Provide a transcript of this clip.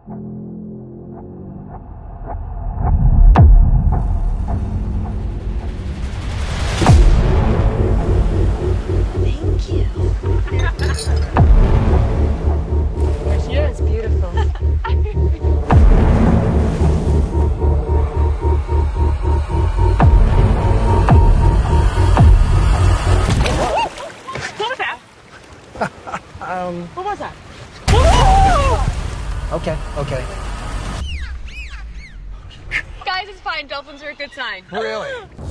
Thank you. There she is. Beautiful. What was that? What was that? Okay, okay. Guys, it's fine. Dolphins are a good sign. Really?